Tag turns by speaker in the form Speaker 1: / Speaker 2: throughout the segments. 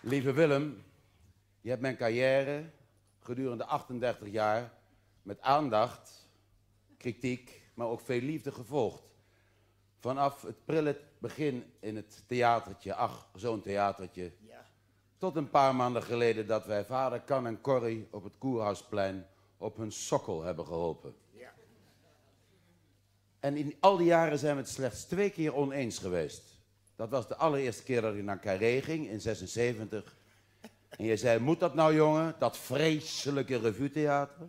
Speaker 1: Lieve Willem, je hebt mijn carrière gedurende 38 jaar met aandacht, kritiek, maar ook veel liefde gevolgd. Vanaf het prille begin in het theatertje, ach, zo'n theatertje, ja. Tot een paar maanden geleden dat wij vader Kan en Corrie op het Koerhuisplein op hun sokkel hebben geholpen. Ja. En in al die jaren zijn we het slechts 2 keer oneens geweest. Dat was de allereerste keer dat ik naar Carré ging, in 76. En je zei, moet dat nou jongen, dat vreselijke revuetheater?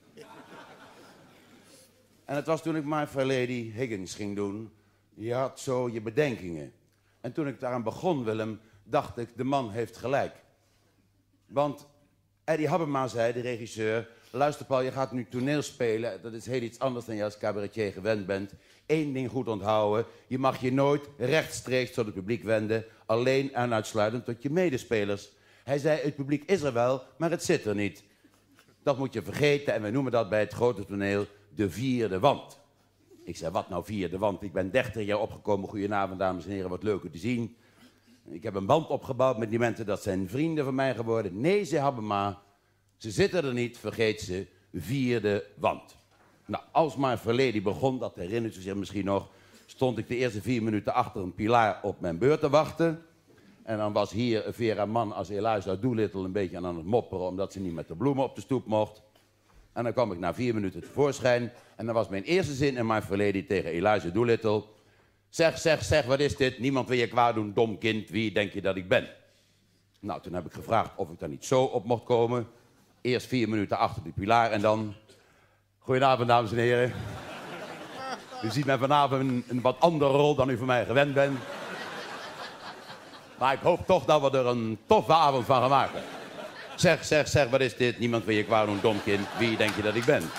Speaker 1: En het was toen ik My Fair Lady Higgins ging doen. Je had zo je bedenkingen. En toen ik daaraan begon, Willem, dacht ik, de man heeft gelijk. Want Eddie Habema zei, de regisseur, luister Paul, je gaat nu toneel spelen. Dat is heel iets anders dan je als cabaretier gewend bent. 1 ding goed onthouden, je mag je nooit rechtstreeks tot het publiek wenden. Alleen en uitsluitend tot je medespelers. Hij zei, het publiek is er wel, maar het zit er niet. Dat moet je vergeten en wij noemen dat bij het grote toneel de 4e wand. Ik zei, wat nou 4e wand? Ik ben 30 jaar opgekomen. Goedenavond, dames en heren, wat leuk u te zien. Ik heb een band opgebouwd met die mensen, dat zijn vrienden van mij geworden. Nee, ze hebben maar, ze zitten er niet, vergeet ze, 4e wand. Nou, als My Fair Lady begon, dat herinnert u zich misschien nog, stond ik de eerste 4 minuten achter een pilaar op mijn beurt te wachten. En dan was hier Vera Mann als Eliza Doolittle een beetje aan het mopperen, omdat ze niet met de bloemen op de stoep mocht. En dan kwam ik na 4 minuten tevoorschijn en dan was mijn eerste zin in My Fair Lady tegen Eliza Doolittle. Zeg, wat is dit? Niemand wil je kwaad doen, dom kind, wie denk je dat ik ben? Nou, toen heb ik gevraagd of ik daar niet zo op mocht komen. Eerst 4 minuten achter de pilaar en dan... Goedenavond, dames en heren. U ziet mij vanavond een wat andere rol dan u van mij gewend bent. Maar ik hoop toch dat we er een toffe avond van gaan maken. Zeg, wat is dit? Niemand wil je kwaad doen, dom kind, wie denk je dat ik ben?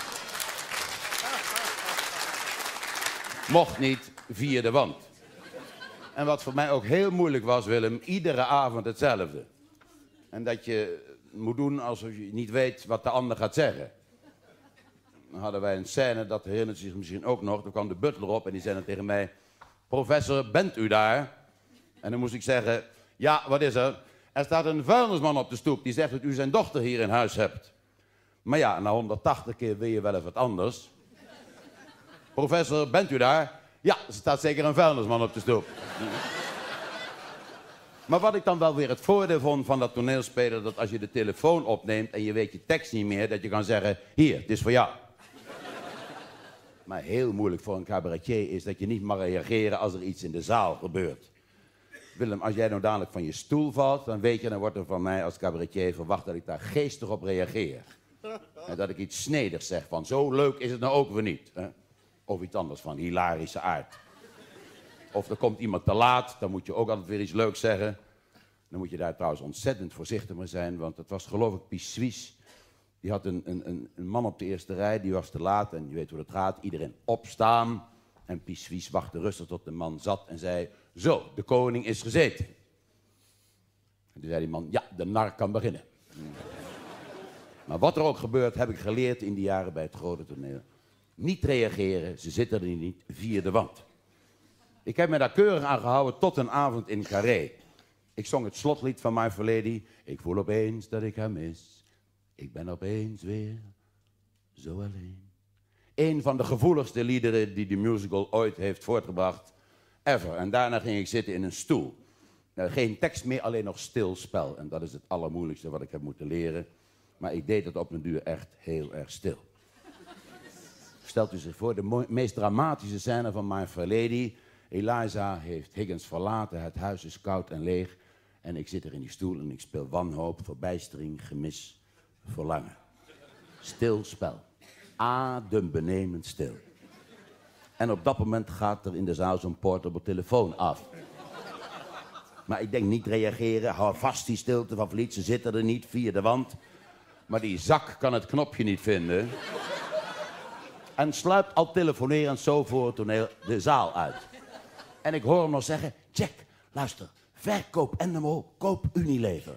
Speaker 1: Mocht niet, 4e wand. En wat voor mij ook heel moeilijk was, Willem, iedere avond hetzelfde. En dat je moet doen alsof je niet weet wat de ander gaat zeggen. Dan hadden wij een scène, dat herinnert zich misschien ook nog. Toen kwam de butler op en die zei dan tegen mij... Professor, bent u daar? En dan moest ik zeggen... Ja, wat is er? Er staat een vuilnisman op de stoep die zegt dat u zijn dochter hier in huis hebt. Maar ja, na 180 keer wil je wel even wat anders. Professor, bent u daar? Ja, er staat zeker een vuilnisman op de stoep. Maar wat ik dan wel weer het voordeel vond van dat toneelspelen... dat als je de telefoon opneemt en je weet je tekst niet meer... dat je kan zeggen, hier, het is voor jou. Maar heel moeilijk voor een cabaretier is dat je niet mag reageren... als er iets in de zaal gebeurt. Willem, als jij nou dadelijk van je stoel valt... dan weet je, dan wordt er van mij als cabaretier verwacht... dat ik daar geestig op reageer. En dat ik iets snedigs zeg van, zo leuk is het nou ook weer niet. Hè? Of iets anders van hilarische aard. Of er komt iemand te laat, dan moet je ook altijd weer iets leuks zeggen. Dan moet je daar trouwens ontzettend voorzichtig mee zijn, want het was geloof ik Pies Suisse. Die had een man op de eerste rij, die was te laat en je weet hoe dat gaat. Iedereen opstaan en Pies Suisse wachtte rustig tot de man zat en zei... Zo, de koning is gezeten. En toen zei die man, ja, de nar kan beginnen. Maar wat er ook gebeurt, heb ik geleerd in die jaren bij het grote toneel. Niet reageren, ze zitten er niet, 4e wand. Ik heb me daar keurig aan gehouden tot een avond in Carré. Ik zong het slotlied van My Fair Lady. Ik voel opeens dat ik haar mis. Ik ben opeens weer zo alleen. Een van de gevoeligste liederen die de musical ooit heeft voortgebracht. Ever. En daarna ging ik zitten in een stoel. Geen tekst meer, alleen nog stil spel. En dat is het allermoeilijkste wat ik heb moeten leren. Maar ik deed het op een duur echt heel erg stil. Stelt u zich voor, de meest dramatische scène van My Fair Lady. Eliza heeft Higgins verlaten, het huis is koud en leeg. En ik zit er in die stoel en ik speel wanhoop, verbijstering, gemis, verlangen. Stil spel. Adembenemend stil. En op dat moment gaat er in de zaal zo'n portable telefoon af. Maar ik denk niet reageren, hou vast die stilte van verliet, ze zitten er niet, 4e wand. Maar die zak kan het knopje niet vinden. En sluipt al telefonerend zo voor het toneel de zaal uit. En ik hoor hem nog zeggen, Jack, luister, verkoop NMO, koop Unilever.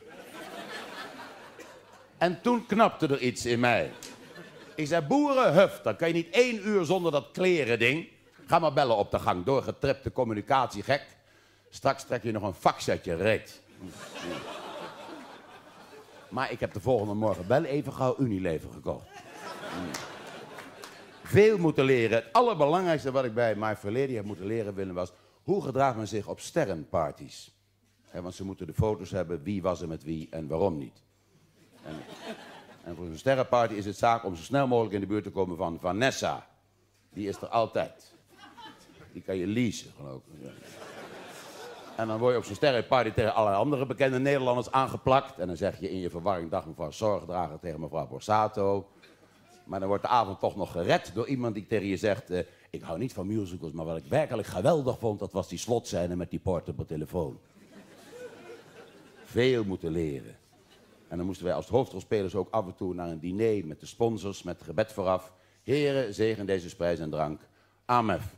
Speaker 1: En toen knapte er iets in mij. Ik zei, boerenhuf, dan kan je niet 1 uur zonder dat kleren ding. Ga maar bellen op de gang, doorgetripte communicatiegek. Straks trek je nog een fax uit je reet. Maar ik heb de volgende morgen wel even gauw Unilever gekocht. Veel moeten leren. Het allerbelangrijkste wat ik bij My Fair Lady heb moeten leren, Willem, was... hoe gedraagt men zich op sterrenparties? Want ze moeten de foto's hebben, wie was er met wie en waarom niet. En voor zo'n sterrenparty is het zaak om zo snel mogelijk in de buurt te komen van Vanessa. Die is er altijd. Die kan je leasen, geloof ik. En dan word je op zo'n sterrenparty tegen allerlei andere bekende Nederlanders aangeplakt. En dan zeg je in je verwarring, dag mevrouw Zorgdrager tegen mevrouw Borsato. Maar dan wordt de avond toch nog gered door iemand die tegen je zegt... ik hou niet van musicals, maar wat ik werkelijk geweldig vond... dat was die slotscène met die portable telefoon. Veel moeten leren. En dan moesten wij als hoofdrolspelers ook af en toe naar een diner... met de sponsors, met gebed vooraf. Heren, zegen deze spijs en drank. Amef.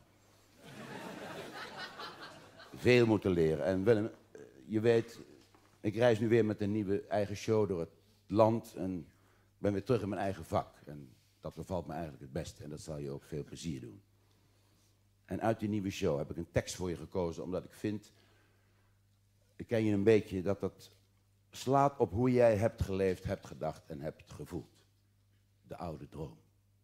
Speaker 1: Veel moeten leren. En Willem, je weet... ik reis nu weer met een nieuwe eigen show door het land... en ben weer terug in mijn eigen vak. En dat bevalt me eigenlijk het beste. En dat zal je ook veel plezier doen. En uit die nieuwe show heb ik een tekst voor je gekozen... omdat ik vind... ik ken je een beetje, dat dat slaat op hoe jij hebt geleefd, hebt gedacht en hebt gevoeld. De oude droom.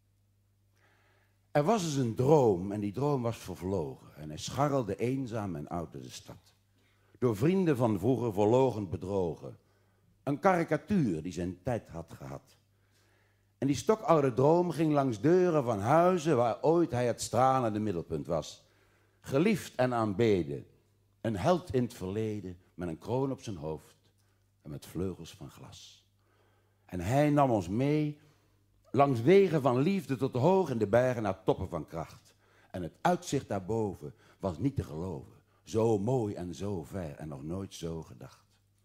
Speaker 1: Er was eens een droom en die droom was vervlogen. En hij scharrelde eenzaam en oud door de stad. Door vrienden van vroeger verloochend bedrogen. Een karikatuur die zijn tijd had gehad. En die stokoude droom ging langs deuren van huizen waar ooit hij het stralende middelpunt was. Geliefd en aanbeden. Een held in het verleden met een kroon op zijn hoofd en met vleugels van glas. En hij nam ons mee langs wegen van liefde tot hoog in de bergen naar toppen van kracht. En het uitzicht daarboven was niet te geloven. Zo mooi en zo ver en nog nooit zo gedacht.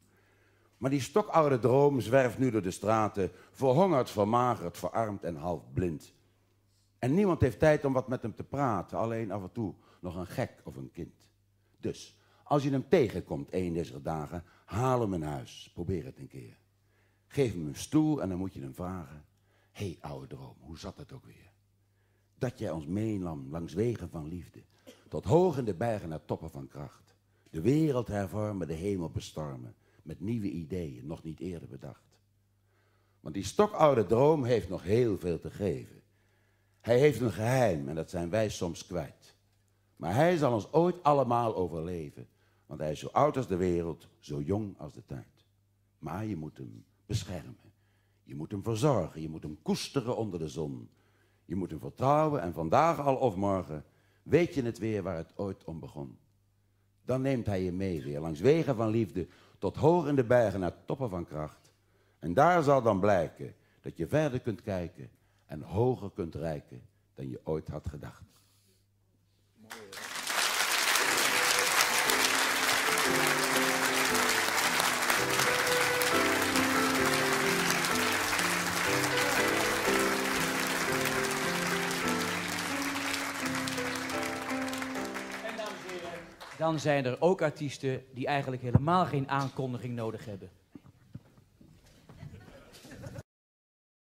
Speaker 1: Maar die stokoude droom zwerft nu door de straten, verhongerd, vermagerd, verarmd en half blind. En niemand heeft tijd om wat met hem te praten, alleen af en toe nog een gek of een kind. Dus, als je hem tegenkomt een deze dagen, haal hem in huis, probeer het een keer. Geef hem een stoel en dan moet je hem vragen, hé, oude droom, hoe zat het ook weer? Dat jij ons meenam langs wegen van liefde, tot hoog in de bergen naar toppen van kracht. De wereld hervormen, de hemel bestormen. Met nieuwe ideeën, nog niet eerder bedacht. Want die stokoude droom heeft nog heel veel te geven. Hij heeft een geheim en dat zijn wij soms kwijt. Maar hij zal ons ooit allemaal overleven. Want hij is zo oud als de wereld, zo jong als de tijd. Maar je moet hem beschermen. Je moet hem verzorgen, je moet hem koesteren onder de zon. Je moet hem vertrouwen en vandaag al of morgen weet je het weer waar het ooit om begon. Dan neemt hij je mee weer langs wegen van liefde tot hoog in de bergen naar toppen van kracht. En daar zal dan blijken dat je verder kunt kijken en hoger kunt reiken dan je ooit had gedacht. Mooi, hè?
Speaker 2: Dan zijn er ook artiesten die eigenlijk helemaal geen aankondiging nodig hebben.